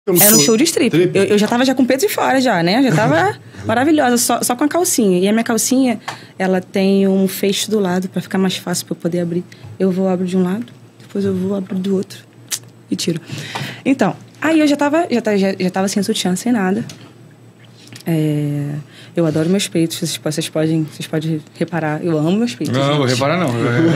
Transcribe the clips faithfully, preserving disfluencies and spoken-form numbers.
Era um show de strip. strip. Eu, eu já tava já com o peito de fora já, né? Já tava maravilhosa, só, só com a calcinha. E a minha calcinha, ela tem um feixe do lado pra ficar mais fácil pra eu poder abrir. Eu vou abrir de um lado, depois eu vou abrir do outro. E tiro. Então, aí eu já tava, já, já, já tava sem sutiã, sem nada. É... Eu adoro meus peitos, vocês, vocês, podem, vocês podem reparar. Eu amo meus peitos. Não, gente. vou reparar não.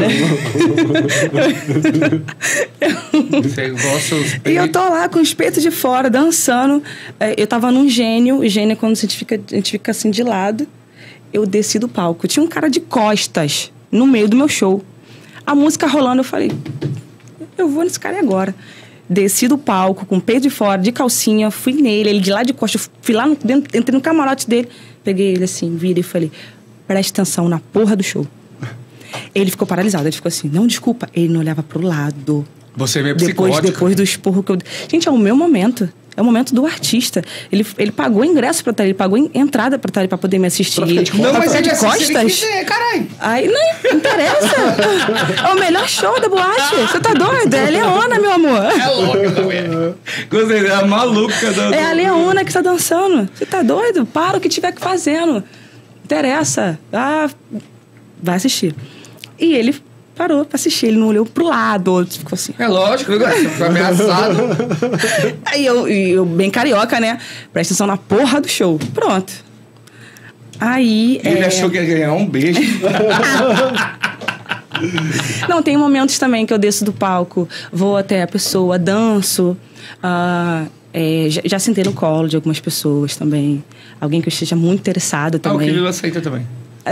Você gosta dos peitos. E eu tô lá com os peitos de fora, dançando. Eu tava num gênio. O gênio é quando a gente fica, a gente fica assim de lado. Eu desci do palco. Tinha um cara de costas no meio do meu show. A música rolando, eu falei... Eu vou nesse cara agora. Desci do palco, com o peito de fora, de calcinha. Fui nele, ele de lá de costas. Fui lá, no, dentro, entrei no camarote dele. Peguei ele assim, virei e falei... Presta atenção na porra do show. Ele ficou paralisado. Ele ficou assim, não, desculpa. Ele não olhava pro lado. Você é meio depois, psicótica. depois do esporro que eu... Gente, é o meu momento. É o momento do artista. Ele, ele pagou ingresso pra estar ali. Ele pagou entrada pra estar ali, pra poder me assistir. Pra de não, mas ele de costas. Se ele quiser, caralho. Aí, não interessa. É o melhor show da boate. Você tá doido? É a Leona, meu amor. É louca também. Gostei, é a maluca. Do... É a Leona que tá dançando. Você tá doido? Para o que tiver que fazendo. Interessa. Ah, vai assistir. E ele... Parou pra assistir, ele não olhou pro lado, ficou assim. É lógico, ficou ameaçado. Aí eu, eu, bem carioca, né? Presta atenção na porra do show. Pronto. Aí. Ele é... achou que ia ganhar um beijo. Não, tem momentos também que eu desço do palco, vou até a pessoa, danço. Uh, é, já, já sentei no colo de algumas pessoas também. Alguém que eu esteja muito interessado também. Ah, o Quirilo aceita também.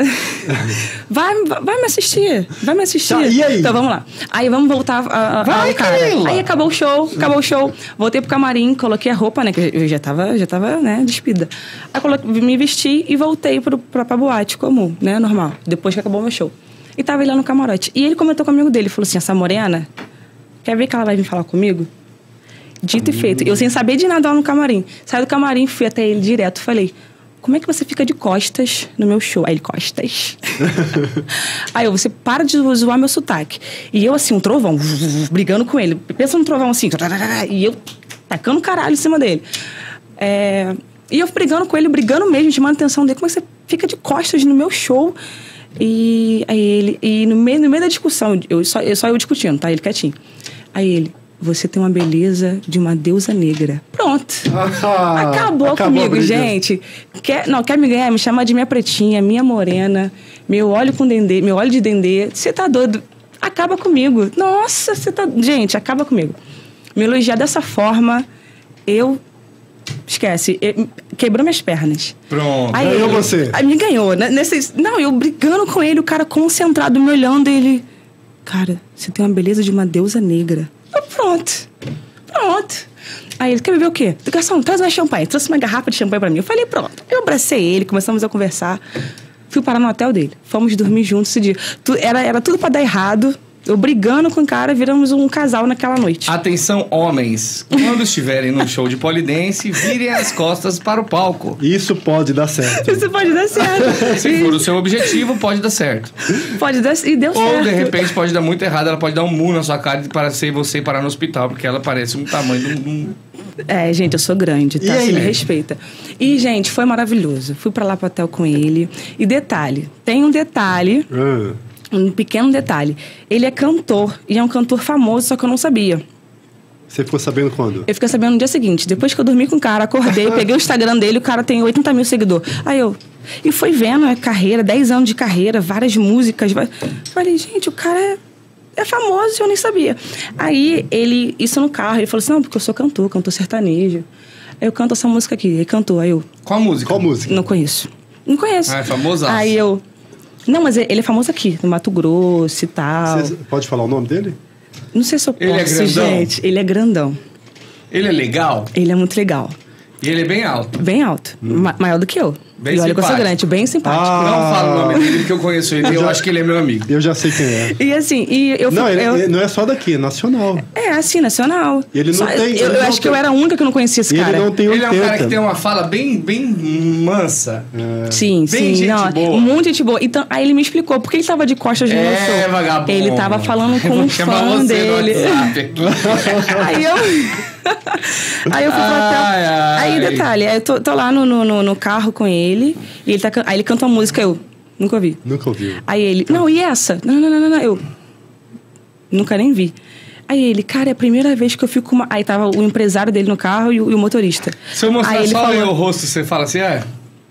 Vai, vai me assistir, vai me assistir. Tá, e aí? Então vamos lá. Aí vamos voltar a, a, vai, ao cara. Camila. Aí acabou o show, acabou o show. Voltei pro camarim, coloquei a roupa, né? Que eu já tava, já tava, né, despida. Aí coloquei, me vesti e voltei pro, pra, pra boate comum, né? Normal. Depois que acabou o meu show. E tava ele lá no camarote. E ele comentou com o amigo dele, falou assim: essa morena, quer ver que ela vai vir falar comigo? Dito e feito. Eu sem saber de nada lá no camarim. Saí do camarim, fui até ele direto, falei: como é que você fica de costas no meu show? Aí ele, costas. Aí eu, você para de zoar meu sotaque. E eu, assim, um trovão, brigando com ele. Pensa num trovão assim, e eu tacando caralho em cima dele. É, e eu brigando com ele, brigando mesmo, chamando a atenção dele. Como é que você fica de costas no meu show? E aí ele, e no meio, no meio da discussão, eu, só, eu, só eu discutindo, tá? Ele quietinho. Aí ele... Você tem uma beleza de uma deusa negra. Pronto. Ah, acabou, acabou comigo, gente. Quer, não, quer me ganhar? Me chama de minha pretinha, minha morena, meu óleo com dendê, meu óleo de dendê. Você tá doido? Acaba comigo. Nossa, você tá... Gente, acaba comigo. Me elogiar dessa forma, eu... Esquece. Eu, quebrou minhas pernas. Pronto. Aí ganhou ele, você. Aí me ganhou. Nesse, não, eu brigando com ele, o cara concentrado, me olhando, ele... Cara, você tem uma beleza de uma deusa negra. Eu, pronto. Pronto. Aí ele, quer beber o quê? Garçom, traz uma champanhe. Trouxe uma garrafa de champanhe pra mim. Eu falei, pronto. Eu abracei ele, começamos a conversar. Fui parar no hotel dele. Fomos dormir juntos esse dia. Tu, era, era tudo pra dar errado. Eu brigando com o cara, viramos um casal naquela noite. Atenção, homens. Quando estiverem num show de polidense, virem as costas para o palco. Isso pode dar certo. Isso pode dar certo. Se for o seu objetivo, pode dar certo. Pode dar, e deu Ou, certo. Ou, de repente, pode dar muito errado. Ela pode dar um murro na sua cara para ser você parar no hospital, porque ela parece um tamanho de um... É, gente, eu sou grande, tá? Você me respeita. E, gente, foi maravilhoso. Fui pra lá pro hotel com ele. E detalhe, tem um detalhe... Ah. Um pequeno detalhe. Ele é cantor. E é um cantor famoso, só que eu não sabia. Você ficou sabendo quando? Eu fiquei sabendo no dia seguinte. Depois que eu dormi com o cara, acordei, peguei o Instagram dele, o cara tem oitenta mil seguidores. Aí eu... E fui vendo a carreira, dez anos de carreira, várias músicas. Falei, gente, o cara é, é famoso, eu nem sabia. Aí, ele... Isso no carro. Ele falou assim, não, porque eu sou cantor, cantor sertanejo. Aí eu canto essa música aqui. Ele cantou. Aí eu... Qual música? Qual música? Não conheço. Não conheço. Ah, é famoso? Aí eu... Não, mas ele é famoso aqui, no Mato Grosso e tal. Você pode falar o nome dele? Não sei se eu posso, ele é grandão? gente. Ele é grandão. Ele é legal? Ele é muito legal. E ele é bem alto? Bem alto. Hum. Ma- maior do que eu. Bem e olha simpático. que eu sou grande, bem simpático. Ah. Não falo o nome dele, porque eu conheço ele. Eu, eu já, acho que ele é meu amigo. Eu já sei quem é. E assim, e eu... Não, ele, eu, ele não é só daqui, é nacional. É, assim, nacional. E ele não só, tem... Eu, ele eu não acho tem, que eu era a única que não conhecia esse e cara. Ele não tem Ele oitenta. é um cara que tem uma fala bem, bem mansa. É. Sim, bem sim. gente não, boa. Muito gente boa. Então, aí ele me explicou porque ele tava de costas no meu É, show. vagabundo. Ele tava falando com um fã dele. Aí eu... Aí eu fui pro hotel. Ai, ai. Aí, detalhe, aí eu tô, tô lá no, no, no carro com ele, e ele tá, can- aí ele canta uma música, eu nunca ouvi. Nunca ouviu. Aí ele, não, e essa? Não, não, não, não, não. Eu nunca nem vi. Aí ele, cara, é a primeira vez que eu fico com uma... Aí tava o empresário dele no carro e o, e o motorista. Se eu mostrar Aí ele só falou- o rosto, você fala assim, é?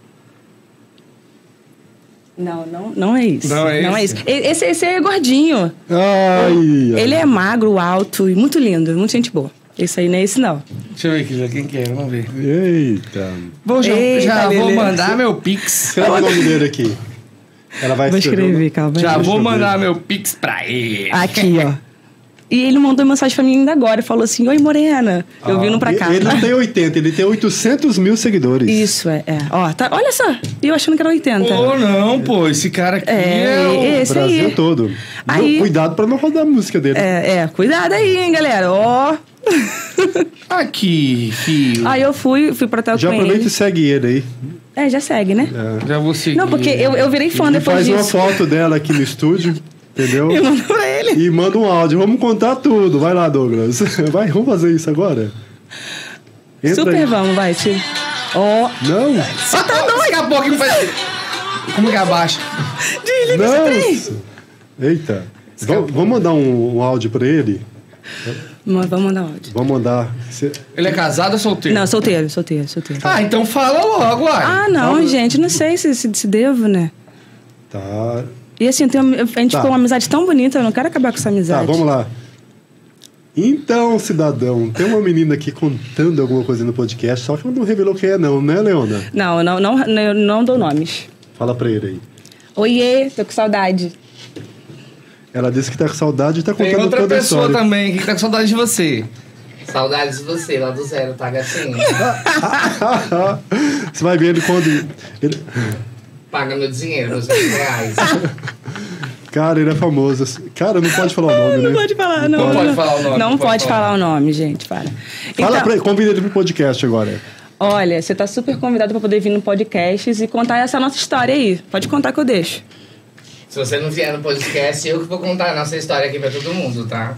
Não, não, não é isso. Não é Não é isso? isso. E- Esse, esse é gordinho. Ai, ai. Ele é magro, alto e muito lindo, muito gente boa. Esse aí não é esse, não. Deixa eu ver aqui, já quem que é, vamos ver. Eita. Vou, já Eita, já vou Lelê. mandar meu pix. Escreve o nome dele aqui. Ela vai Vou escrever. escrever, calma. Já Deixa vou eu mandar ver. meu pix pra ele. Aqui, ó. E ele mandou mensagem pra mim ainda agora. Ele falou assim, oi, Morena. Eu Ah, vindo pra cá. Ele não tem oitenta, ele tem oitocentos mil seguidores. Isso, é. é. Ó, tá, olha só. E eu achando que era oitenta. Pô, não, pô, esse cara aqui é, É, o... esse Brasil aí. todo. Aí- Não, cuidado pra não rodar a música dele. É, é. Cuidado aí, hein, galera. Ó. Aqui, filho. Aí eu fui, fui pro hotel Já com aproveita ele. e segue ele aí. É, já segue, né? É. Já vou seguir. Não, porque eu, eu virei fã E depois faz uma disso. foto dela aqui no estúdio, entendeu? E manda pra ele. E manda um áudio. Vamos contar tudo. Vai lá, Douglas. Vai, vamos fazer isso agora? Entra Super aí. vamos, vai, tio. Ó. Não, Você tá doido? Daqui a pouco ele faz... Como que abaixa? Desliga esse trem. não. Eita. Vamos, vamos mandar um, um áudio pra ele? Mas vamos mandar áudio. Vamos mandar. Cê- Ele é casado ou solteiro? Não, solteiro, solteiro, solteiro. Ah, então fala logo, uai. Ah, não, Calma. gente, não sei se, se, se devo, né? Tá. E assim, tem uma- a gente Tá. ficou uma amizade tão bonita, eu não quero acabar com essa amizade. Tá, vamos lá. Então, cidadão, tem uma menina aqui contando alguma coisa no podcast, só que ela não revelou quem é, não, né, Leona? Não, não, não, não, não dou nomes. Fala pra ele aí. Oiê, tô com saudade. Ela disse que tá com saudade e tá Tem contando outra toda a pessoa história. também que tá com saudade de você. Saudades de você, lá do zero, tá, gatinho? Você vai ver ele quando. Ele... Paga meu dinheiro, meus vinte reais. Cara, ele é famoso. Cara, não pode falar o nome, né? Não pode falar, não. Não pode falar o nome, Não, não pode pode falar. falar o nome, gente, para. Fala Então, pra ele, convida ele pro podcast agora. olha, você tá super convidado pra poder vir no podcast e contar essa nossa história aí. Pode contar que eu deixo. Se você não vier no podcast, eu que vou contar a nossa história aqui pra todo mundo, tá?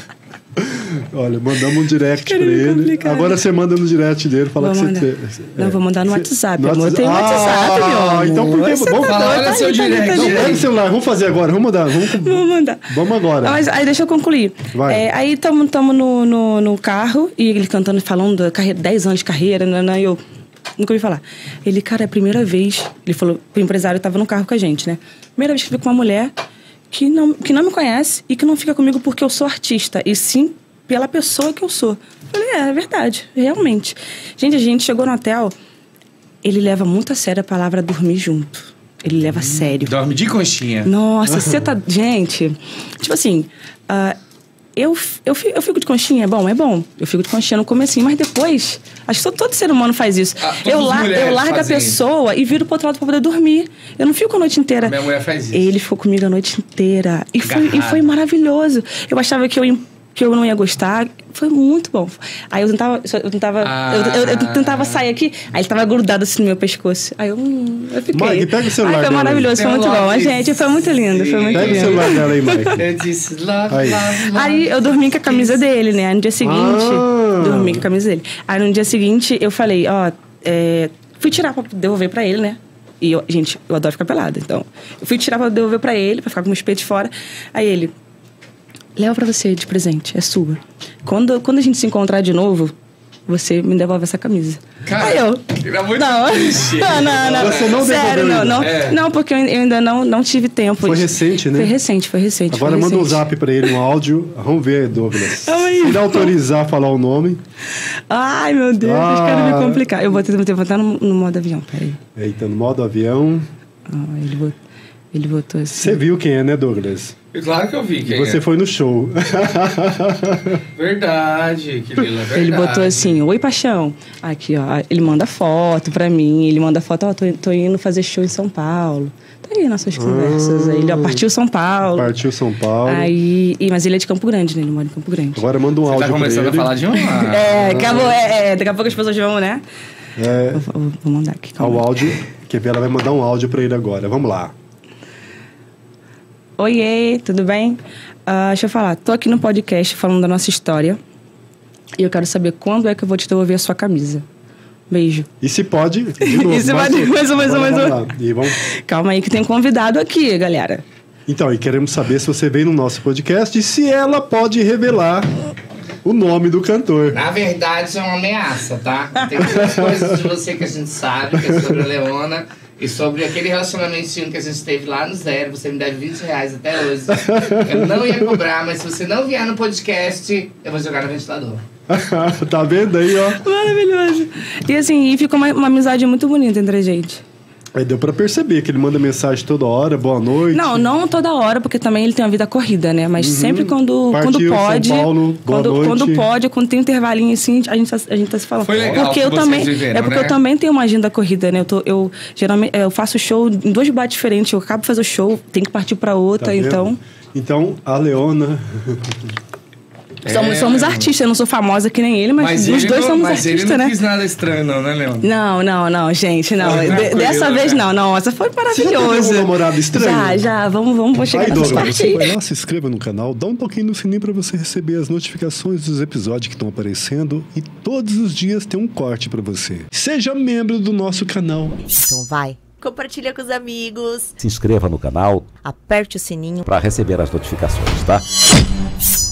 Olha, mandamos um direct pra Querendo ele. complicar. Agora você manda no direct dele, fala Vou que mandar. você. Não, é. vou mandar no Você- WhatsApp, no amor. Eu tenho WhatsApp. WhatsApp, meu Ah, amor. então por que- Você vamos tá falar, doido? olha Tá seu aí, tá aí, direct, tá aí, Não, tá pega aí. o celular, vamos fazer agora, vamos mandar. Vamos, Vou mandar. vamos agora. Ah, mas aí deixa eu concluir. Vai. É, aí estamos no, no, no carro e ele cantando, falando da carreira, dez anos de carreira, né, né, e eu nunca ouvi falar. Ele, cara, é a primeira vez, ele falou, o empresário estava no carro com a gente, né? Primeira vez que eu vi com uma mulher que não, que não me conhece e que não fica comigo porque eu sou artista, e sim pela pessoa que eu sou. Eu falei, é, é verdade, realmente. Gente, a gente chegou no hotel, ele leva muito a sério a palavra dormir junto. Ele leva a sério. Dorme de conchinha. Nossa, você tá. Gente, tipo assim, ah, eu, eu, fi- eu fico de conchinha, é bom, é bom. Eu fico de conchinha no comecinho, mas depois. Acho que todo, todo ser humano faz isso. Ah, todas eu, as lar, mulheres eu largo a fazem pessoa e viro pro outro lado pra poder dormir. Eu não fico a noite inteira. Minha mulher faz isso. Ele ficou comigo a noite inteira. E foi, e Agarrado. foi maravilhoso. Eu achava que eu, ia- que eu não ia gostar. Foi muito bom. Aí eu tentava, eu tentava, Ah. eu, eu- eu tentava sair aqui, aí ele tava grudado assim no meu pescoço. Aí eu, hum, eu fiquei. Mike, pega o celular Ai, foi dela aí. maravilhoso, foi Tem um muito bom. love Gente, foi muito lindo, foi muito Pega o lindo. celular dela aí, Mike. Eu disse, love, Aí. love, love. Aí eu dormi com a camisa dele, né? Aí no dia seguinte, Ah. dormi com a camisa dele. Aí no dia seguinte eu falei, ó, é, fui tirar pra devolver pra ele, né? E eu, gente, eu adoro ficar pelada, então. Eu fui tirar pra devolver pra ele, pra ficar com meus peitos fora. Aí ele, leva pra você de presente, é sua. Quando, quando a gente se encontrar de novo, você me devolve essa camisa. Cara, Aí eu. era muito Não, triste. não, não, não. Você não Sério, devolveu não, ainda? não. É. Não, porque eu ainda não, não tive tempo. Foi de- recente, né? Foi recente, foi recente. Agora foi manda um recente. zap pra ele, um áudio. Vamos ver, Douglas. Se Calma aí. ele autorizar a falar o nome. Ai, meu Deus, Ah. vocês querem me complicar. Eu vou ter que botar no, no modo avião, peraí. Eita, no modo avião. Ah, ele, botou, ele botou assim. Você viu quem é, né, Douglas? Claro que eu vi. E Quem você é. foi no show. Verdade, que Lila, verdade. Ele botou assim, oi, paixão. Aqui, ó, ele manda foto pra mim, ele manda foto, ó, tô, tô indo fazer show em São Paulo. Tá aí nossas conversas. Aí ele, ó, partiu São Paulo. Partiu São Paulo. Aí, e- mas ele é de Campo Grande, né? Ele mora em Campo Grande. Agora manda um Você áudio tá começando a pra ele. falar de um... É, acabou, é, é, daqui a pouco as pessoas vão, né? É, Vou, vou- vou mandar aqui, ao calma. áudio. Quer ver? Ela vai mandar um áudio pra ele agora. Vamos lá. Oiê, tudo bem? Ah, deixa eu falar, tô aqui no podcast falando da nossa história. E eu quero saber quando é que eu vou te devolver a sua camisa. Beijo. E se pode, de novo. E se pode, mais um, mais um, mais um. Lá. E vamos... Calma aí que tem convidado aqui, galera. Então, e queremos saber se você veio no nosso podcast e se ela pode revelar o nome do cantor. Na verdade, é uma ameaça, tá? Tem duas coisas de você que a gente sabe, que é sobre a Leona e sobre aquele relacionamentinho que a gente teve lá no zero. Você me deve vinte reais até hoje. Eu não ia cobrar, mas se você não vier no podcast, eu vou jogar no ventilador. Tá vendo aí, ó? Maravilhoso. E assim, e ficou uma, uma amizade muito bonita entre a gente. Aí deu pra perceber que ele manda mensagem toda hora, boa noite. Não, não toda hora, porque também ele tem uma vida corrida, né? Mas uhum. sempre quando, Partiu, quando pode. São Paulo, boa quando, noite. quando pode, quando tem um intervalinho assim, a gente, tá, a gente tá se falando. Foi legal porque que eu vocês também viveram, É porque né? eu também tenho uma agenda corrida, né? Eu, tô, eu geralmente eu faço show em dois bares diferentes. Eu acabo de fazer o show, tenho que partir pra outra, Tá então. Então, a Leona. Somos, É, somos artistas, eu não sou famosa que nem ele, mas, Mas os ele dois não, somos mas artistas, ele não né? quis nada estranho, não, né, Leona? Não, não, não, gente, não. Foi De- tranquilo, dessa vez né? não, não. Essa foi Você já maravilhosa. teve um namorado estranho? Já, já. Vamos, vamos, vamos chegar Aí, nessa Dora, parte você aí. vai lá, se inscreva no canal, dá um toquinho no sininho pra você receber as notificações dos episódios que estão aparecendo e todos os dias tem um corte pra você. Seja membro do nosso canal. Então vai, compartilha com os amigos, Se inscreva no canal aperte o sininho. para receber as notificações, tá?